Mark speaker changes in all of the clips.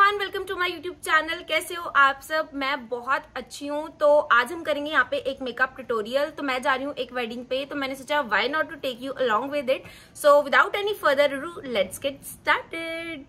Speaker 1: Everyone, welcome to my YouTube channel. कैसे हो आप सब? मैं बहुत अच्छी हूँ। तो आज हम करेंगे यहाँ पे एक मेकअप ट्यूटोरियल। तो मैं जा रही हूँ एक वेडिंग पे, तो मैंने सोचा why not to take you along with it. So without any further ado, let's get started.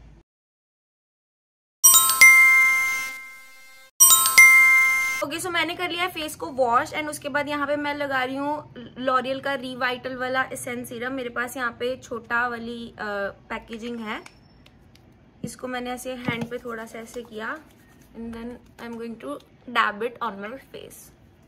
Speaker 1: Okay, so मैंने कर लिया है फेस को वॉश एंड उसके बाद यहाँ पे मैं लगा रही हूँ लॉरियल का रिवाइटल वाला एसेंस सीरम। मेरे पास यहाँ पे छोटा वाली पैकेजिंग है। इसको मैंने ऐसे हैंड पे थोड़ा सा ऐसे किया and then I am going to dab it on my face.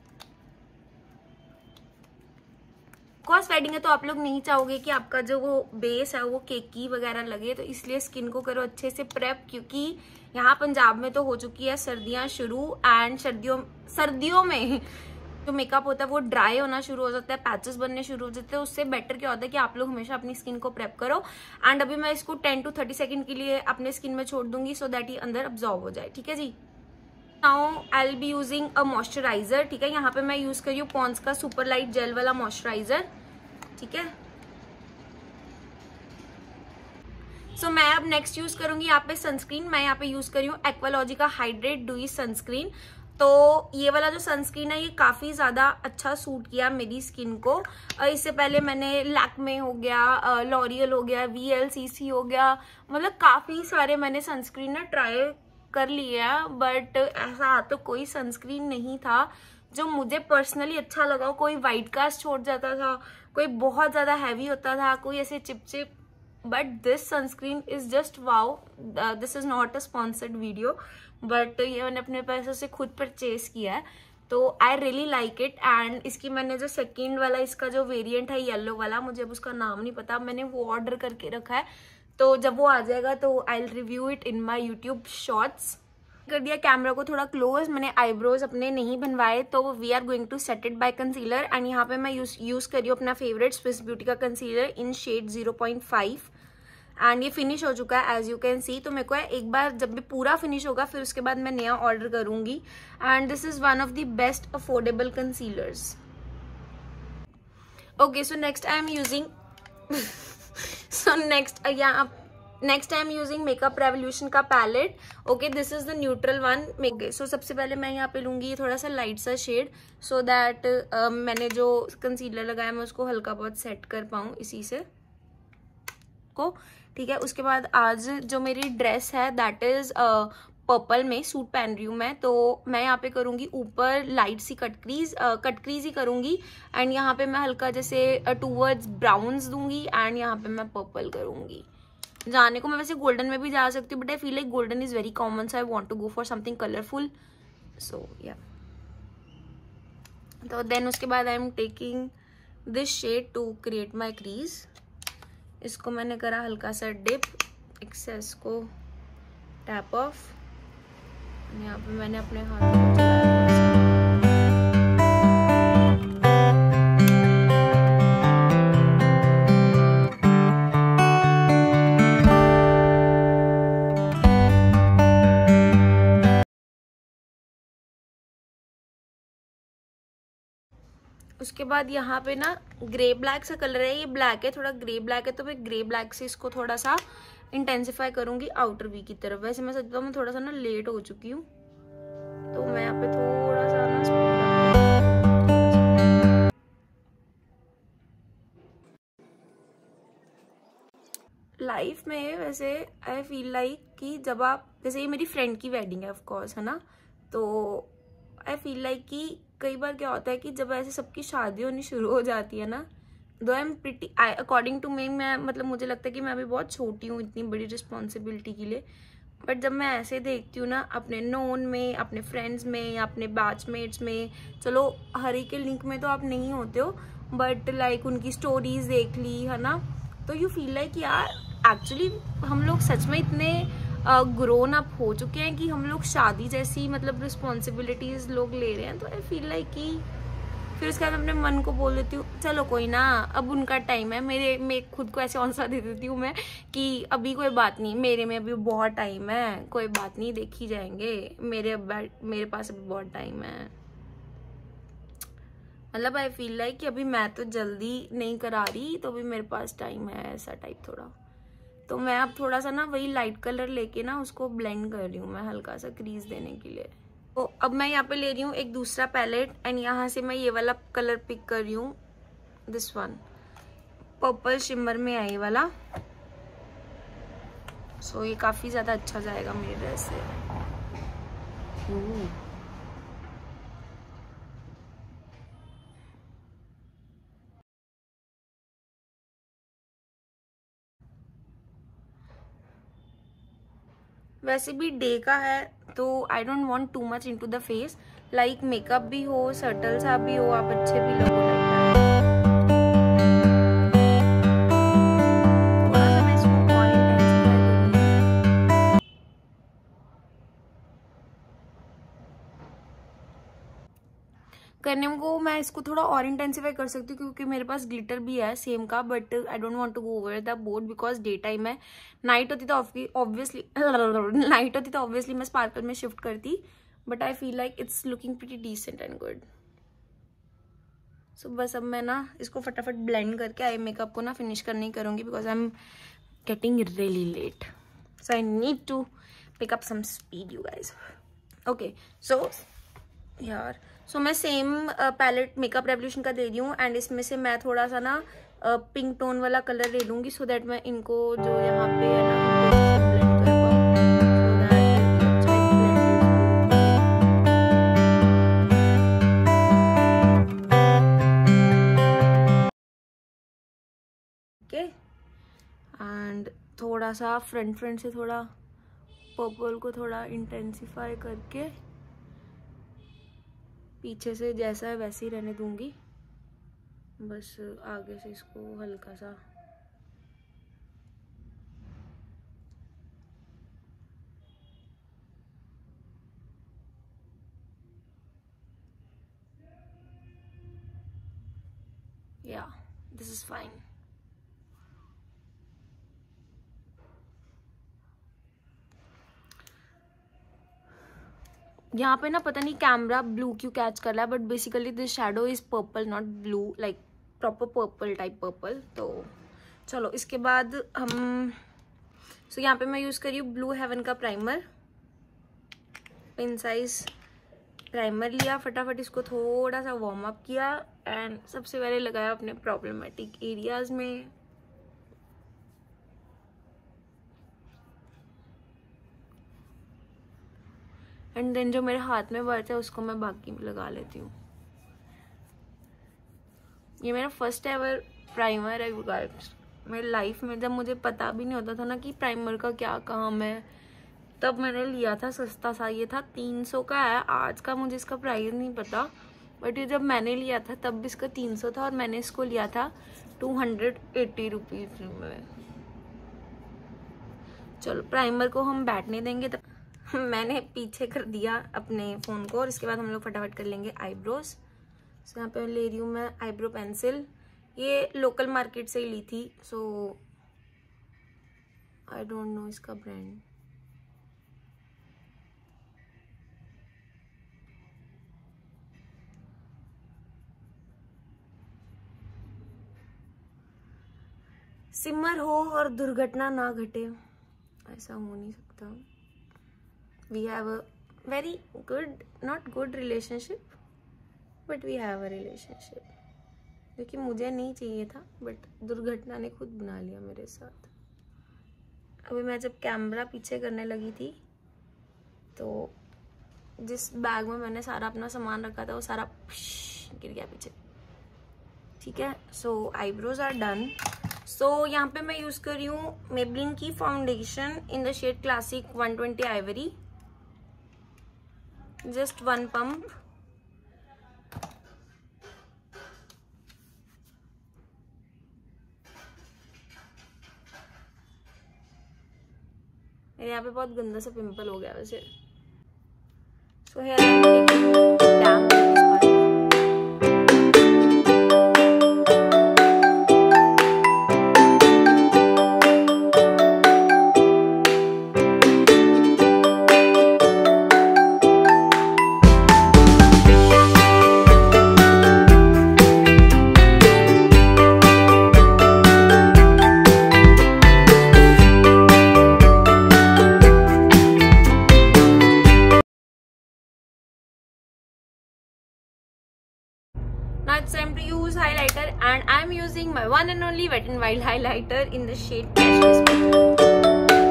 Speaker 1: Cause wedding है तो आप लोग नहीं चाहोगे कि आपका जो वो बेस है वो केकी वगैरह लगे, तो इसलिए स्किन को करो अच्छे से प्रेप, क्योंकि यहाँ पंजाब में तो हो चुकी है सर्दियां शुरू एंड सर्दियों में जो मेकअप होता है वो ड्राई होना शुरू हो जाता है, पैचेस बनने शुरू हो जाते हैं। उससे बेटर क्या होता है कि आप लोग हमेशा अपनी स्किन को प्रेप करो। एंड अभी मैं इसको 10 to 30 सेकंड के लिए अपने स्किन में छोड़ दूंगी सो दैट ये अंदर अब्जॉर्ब हो जाए। ठीक है जी। Now I will be using a moisturiser. ठीक है, यहाँ पे मैं यूज कर रही हूँ पॉन्ड्स का सुपर लाइट जेल वाला मॉइस्चराइजर। ठीक है, सो मैं अब नेक्स्ट यूज करूंगी यहाँ पे सनस्क्रीन। मैं यहाँ पे यूज कर रही हूँ एक्वालॉजी का हाइड्रेट डूई सनस्क्रीन। तो ये वाला जो सनस्क्रीन है ये काफी ज्यादा अच्छा सूट किया मेरी स्किन को। इससे पहले मैंने लैक्मे हो गया, लॉरियल हो गया, VLCC हो गया, मतलब काफी सारे मैंने सनस्क्रीन ना ट्राई कर लिए हैं, बट ऐसा तो कोई सनस्क्रीन नहीं था जो मुझे पर्सनली अच्छा लगा। कोई वाइट कास्ट छोड़ जाता था, कोई बहुत ज्यादा हैवी होता था, कोई ऐसे चिपचिप, but this sunscreen is just wow. This is not a sponsored video, but ये मैंने अपने पैसों से खुद परचेज किया है, तो I really like it. And इसकी मैंने जो सेकेंड वाला इसका जो वेरिएंट है येलो वाला, मुझे अब उसका नाम नहीं पता, मैंने वो ऑर्डर करके रखा है। तो जब वो आ जाएगा तो I will review it in my YouTube shorts. कर दिया कैमरा को थोड़ा क्लोज, मैंने आईब्रोज अपने नहीं बनवाए, तो we are going to set it by concealer. And यहाँ पे मैं यूज कर रही हूँ अपना फेवरेट स्विस ब्यूटी का कंसीलर इन शेड 0.5 एंड ये फिनिश हो चुका है एज यू कैन सी। तो मेरे को एक बार जब भी पूरा फिनिश होगा फिर उसके बाद मैं नया ऑर्डर करूंगी। And this is one of the best affordable concealers. Okay, so next I am using next I am using makeup revolution का palette. Okay, this is the neutral one. Okay, so सबसे पहले मैं यहाँ पे लूंगी थोड़ा सा लाइट सा शेड सो दैट मैंने जो कंसीलर लगाया मैं उसको हल्का बहुत सेट कर पाऊँ इसी से को। ठीक है, उसके बाद आज जो मेरी ड्रेस है दैट इज पर्पल में सूट पहन रही हूँ मैं, तो मैं यहाँ पे करूंगी ऊपर लाइट सी कट क्रीज ही करूंगी एंड यहाँ पे मैं हल्का जैसे टूवर्ड्स ब्राउन्स दूंगी एंड यहाँ पे मैं पर्पल करूंगी। जाने को मैं वैसे गोल्डन में भी जा सकती हूँ, but I feel like golden is very common, so I want to go for something colourful. So yeah, तो देन उसके बाद I am taking this shade to create my crease. इसको मैंने करा हल्का सा डिप, एक्सेस को टैप ऑफ। यहाँ पे मैंने अपने हाथ में उसके बाद यहाँ पे ना ग्रे ब्लैक सा कलर है, ये ब्लैक है, थोड़ा ग्रे ब्लैक है, तो मैं ग्रे ब्लैक से इसको थोड़ा सा इंटेंसिफाई करूंगी आउटर वी की तरफ। वैसे मैं सच बताऊं मैं थोड़ा सा ना लेट हो चुकी हूँ, तो मैं यहाँ पे थोड़ा सा ना लाइफ में वैसे आई फील लाइक कि जब आप, जैसे ये मेरी फ्रेंड की वेडिंग है ऑफ कोर्स, है ना, तो आई फील लाइक कि कई बार क्या होता है कि जब ऐसे सबकी शादी होनी शुरू हो जाती है ना, though I am pretty according to me, मैं मतलब मुझे लगता है कि मैं अभी बहुत छोटी हूँ इतनी बड़ी रिस्पॉन्सिबिलिटी के लिए, बट जब मैं ऐसे देखती हूँ ना अपने नोन में, अपने फ्रेंड्स में या अपने बैचमेट्स में, चलो हर एक के लिंक में तो आप नहीं होते हो, बट लाइक उनकी स्टोरीज देख ली, है ना, तो यू फील लाइक यार एक्चुअली हम लोग सच में इतने ग्रोन अप हो चुके हैं कि हम लोग शादी जैसी मतलब रिस्पॉन्सिबिलिटीज लोग ले रहे हैं। तो आई फील लाइक कि फिर उसके बाद अपने मन को बोल देती हूँ चलो कोई ना, अब उनका टाइम है, मैं खुद को ऐसे हौसला दे देती हूँ मैं कि अभी कोई बात नहीं, मेरे में अभी बहुत टाइम है, कोई बात नहीं, देख ही जाएंगे, मेरे पास अभी बहुत टाइम है। मतलब आई फील लाइक कि अभी मैं तो जल्दी नहीं करा रही, तो अभी मेरे पास टाइम है, ऐसा टाइप थोड़ा। तो मैं अब थोड़ा सा ना वही लाइट कलर लेके ना उसको ब्लेंड कर रही हूँ मैं हल्का सा क्रीज देने के लिए। तो अब मैं यहाँ पे ले रही हूँ एक दूसरा पैलेट एंड यहाँ से मैं ये वाला कलर पिक कर रही हूँ, दिस वन, पर्पल शिमर में है ये वाला। सो ये काफी ज्यादा अच्छा जाएगा मेरे ड्रेस से। वैसे भी डे का है तो I don't want too much into the face, like makeup भी हो, सटल सा भी हो, आप अच्छे भी लगो लगता है। करने को मैं इसको थोड़ा और इंटेंसिफाई कर सकती हूँ क्योंकि मेरे पास ग्लिटर भी है सेम का, but I don't want to go over the board because day time है। नाइट होती तो ऑब्वियसली मैं स्पार्कल में शिफ्ट करती, but I feel like it's looking pretty decent and good. So बस अब मैं ना इसको फटाफट ब्लेंड करके आई मेकअप को ना फिनिश करने ही करूँगी because I am getting really late, so I need to pick up some speed you guys. Okay so यार मैं सेम पैलेट मेकअप रेवोल्यूशन का दे रही हूँ एंड इसमें से मैं थोड़ा सा ना पिंक टोन वाला कलर ले लूंगी सो दैट मैं इनको जो यहाँ पे है ना ब्लेंड कर पाऊँ। एंड थोड़ा सा फ्रंट से थोड़ा पर्पल को थोड़ा इंटेंसिफाई करके पीछे से जैसा है वैसे ही रहने दूंगी, बस आगे से इसको हल्का सा या दिस इज फाइन। यहाँ पे ना पता नहीं कैमरा ब्लू क्यों कैच कर रहा है, but basically this shadow is purple not blue, like proper purple type purple. तो चलो इसके बाद हम यहाँ पे मैं यूज़ कर रही हूँ ब्लू हेवन का प्राइमर, पिन साइज प्राइमर लिया, फटाफट इसको थोड़ा सा वार्म अप किया एंड सबसे पहले लगाया अपने प्रॉब्लमेटिक एरियाज में। एंड देन जो मेरे हाथ में बचा है उसको मैं बाकी में लगा लेती हूँ। ये मेरा फर्स्ट एवर प्राइमर है गाइस। मेरी लाइफ में जब मुझे पता भी नहीं होता था ना कि प्राइमर का क्या काम है, तब मैंने लिया था सस्ता सा, ये था 300 का है, आज का मुझे इसका प्राइस नहीं पता, बट ये जब मैंने लिया था तब भी इसका 300 था और मैंने इसको लिया था 280 रुपीज में। चलो प्राइमर को हम बैठने देंगे, तब मैंने पीछे कर दिया अपने फ़ोन को और इसके बाद हम लोग फटाफट कर लेंगे आईब्रोज। सो यहाँ पे ले रही हूँ मैं आईब्रो पेंसिल, ये लोकल मार्केट से ही ली थी, सो आई डोंट नो इसका ब्रांड। सिमर हो और दुर्घटना ना घटे, ऐसा हो नहीं सकता। We have a very good, not good relationship, but we have a relationship, जो कि मुझे नहीं चाहिए था बट दुर्घटना ने खुद बना लिया मेरे साथ। अभी मैं जब कैमरा पीछे करने लगी थी तो जिस बैग में मैंने सारा अपना सामान रखा था वो सारा गिर गया पीछे। ठीक है, so eyebrows are done. So यहाँ पे मैं यूज़ कर रही हूँ मेबलिन की foundation in the shade classic 120 ivory, just 1 pump। मेरे यहाँ पे बहुत गंदा सा पिंपल हो गया वैसे। So here it's time to use highlighter, and I'm using my one and only Wet n Wild highlighter in the shade Precious.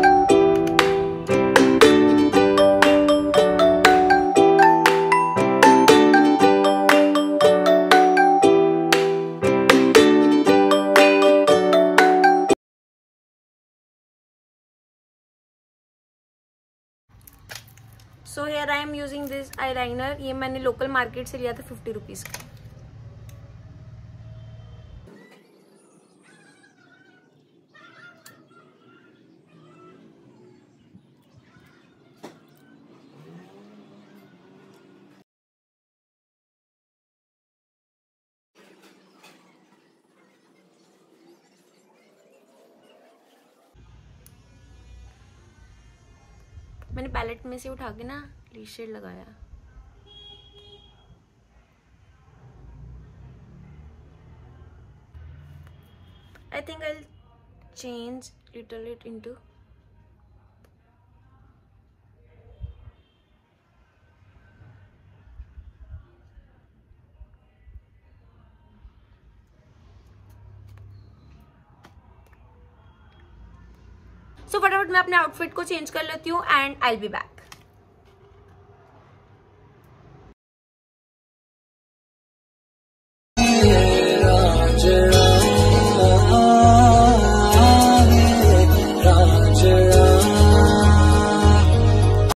Speaker 1: So here I am using this eyeliner. ये मैंने लोकल मार्केट से लिया था 50 rupees का. मैंने palette में से उठा के ना लीड शेड लगाया. I think I change little it into so फटाफट मैं अपने आउटफिट को चेंज कर लेती हूँ and I will be back.